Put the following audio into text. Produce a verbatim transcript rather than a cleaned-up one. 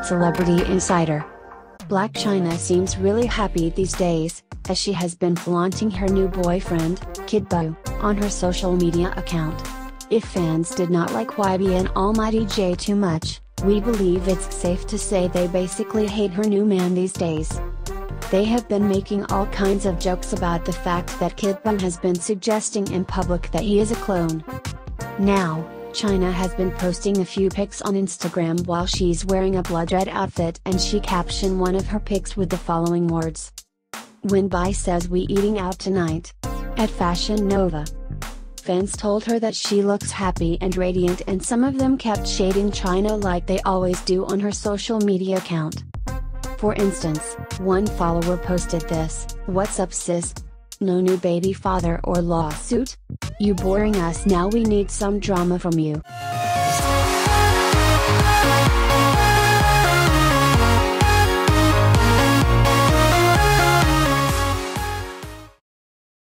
Celebrity Insider. Blac Chyna seems really happy these days, as she has been flaunting her new boyfriend, Kid Buu, on her social media account. If fans did not like Y B and Almighty J too much, we believe it's safe to say they basically hate her new man these days. They have been making all kinds of jokes about the fact that Kid Buu has been suggesting in public that he is a clone. Now, Chyna has been posting a few pics on Instagram while she's wearing a blood red outfit, and she captioned one of her pics with the following words. "When Bai says we eating out tonight. At Fashion Nova." Fans told her that she looks happy and radiant, and some of them kept shading Chyna like they always do on her social media account. For instance, one follower posted this, "What's up sis? No new baby father or lawsuit? You boring us now, we need some drama from you."